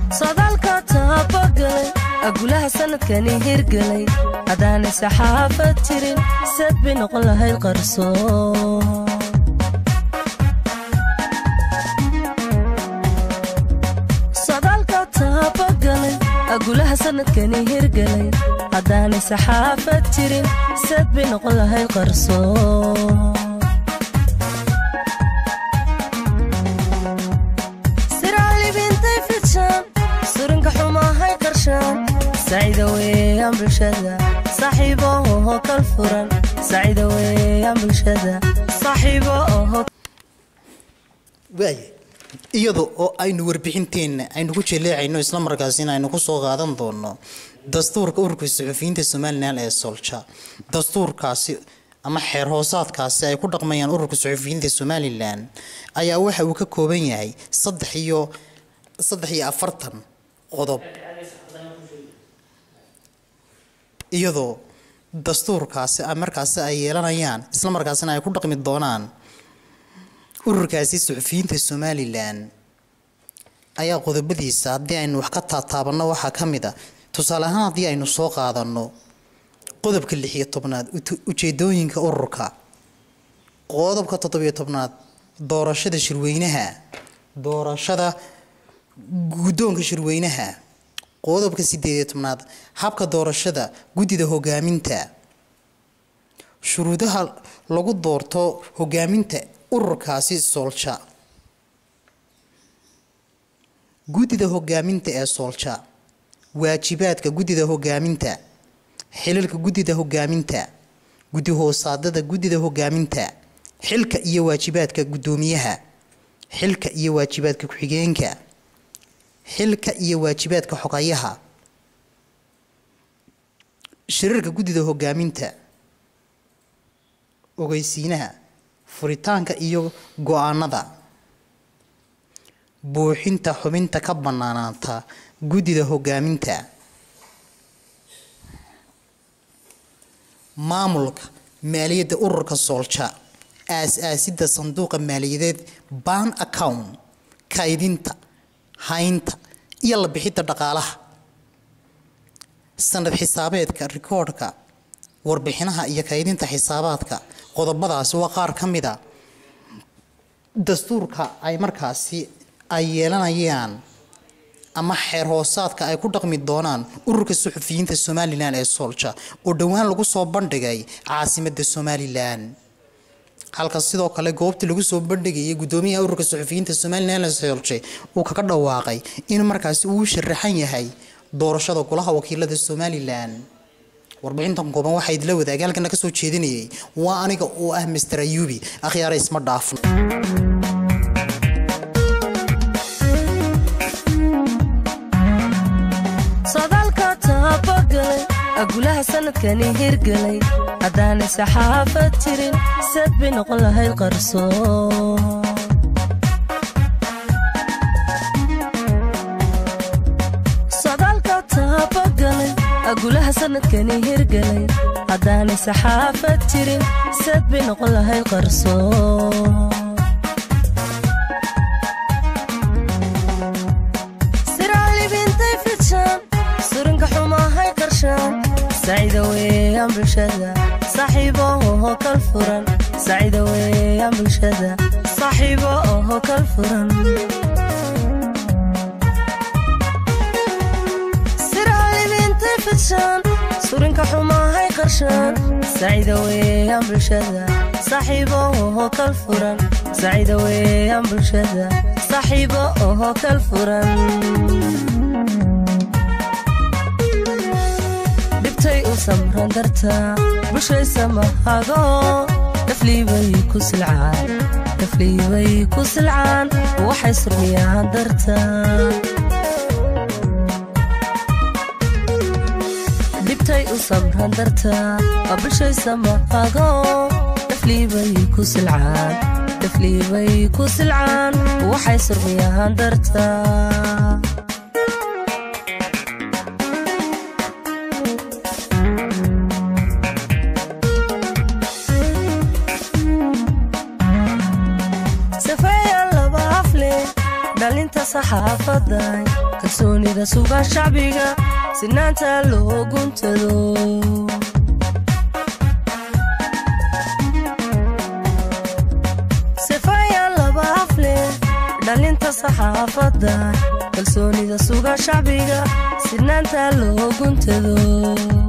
صدالك تابقلي أقولها سنة كان يهرقلي أداني سحافة ترين سد بنقل هاي القرصون صدالك تابقلي أقولها سنة كان يهرقلي أداني سحافة ترين سد بنقل هاي القرصون سعيدة ويا بلشدة صاحبه كالفرن سعيدة ويا بلشدة صاحبه واي iyadoo oo aynu warbixinteena aynu ku jeleecayno isla markaasina aynu ku soo qaadan doono dastuurka ururka suxufiyiinta Soomaaliland ee Solja dastuurkaasi ama xeer hoosaadkaasi ay ku dhaqmayaan ururka suxufiyiinta Soomaaliland ayaa waxa uu ka kooban yahay 3 qodob iyadoo dastuurkaasi markaas ay yeelanayaan isla markaasina ay ku dhaqmi doonaan ururkaasi suxufiyiinta Soomaaliland ayaa qodobadiisa hadii aynu wax ka taataabano waxa kamid ah tusaale ahaan hadii aynu soo qaadano qodobka 16aad ujeedooyinka ururka qodobka 17aad doorashada guddoonka shirweynaha qodobka 18aad habka doorashada gudida hogaaminta shuruudaha lagu doorto hogaaminta ururkaasi Solja gudida hogaaminta ee Solja waajibaadka gudida hogaaminta xilalka gudida hogaaminta gudi hoosaadada gudida hogaaminta xilka iyo waajibaadka gudoomiyaha xilka iyo waajibaadka ku-xigeenka xilka iyo waajibaadka xogayaha shirarka gudida hogaaminta ogeysiinaha furitaanka iyo go'aanada buuxinta xubinta ka banaanaanta gudida hogaaminta maamulka maaliyadda ururka Solja aasaasidda sanduuqa maaliyadeed bank account kaydinta haynta iyo la bixinta dhaqaalaha sanad xisaabeedka rikoodhka warbixinaha iyo kaydinta xisaabaadka qodobadaas waa qaar kamid ah dastuurka ay markaasi ay yeelanayaan ama xeer hoosaadka ay ku dhaqmi doonaan ururka suxufiyiinta Soomaaliland ee Solja oo dhawaan lagu soo bandhigay caasimadda Soomaaliland halka sidoo kale goobta lagu soo bandhigay gudoomiyaha ururka suxufiyiinta Soomaaliland ee Solja uu ka dhawaaqay in markaasi uu sharaxan yahay doorashada golaha wakiilada Soomaaliland warbixintan kooban waxay idla wadaagaalkan ka soo jeedinayay waa aniga oo ah Mr. Ayubi akhyaar isma dhaafno صدالك تابقلي أقولها سنة كان يهرقلي أداني سحافة ترين سد بنقل هاي القرصون صدالك تابقلي أقولها سنة كان يهرقلي أداني سحافة ترين سد بنقل هاي القرصون سعيدة ويا بلشدة صاحبه كالفرن سعيدة ويا بلشدة صاحبه كالفرن سرعلي بنت فتشان سورنك حما هاي قرشان سعيدة ويا بلشدة صاحبه كالفرن سعيدة ويا بلشدة صاحبه كالفرن تي وسمران درتا بشي سمهاغو دفلي بيكو سلعان وحيسر مياه درتا دبتي وسمران درتا بشي سمهاغو دفلي بيكو سلعان وحيسر مياه درتا صحافة kalsoonida suga shacbiga sinaanta loo guntado sifaya laba afle dhalinta saxaafadda kalsoonida suga shacbiga sinaanta loo guntado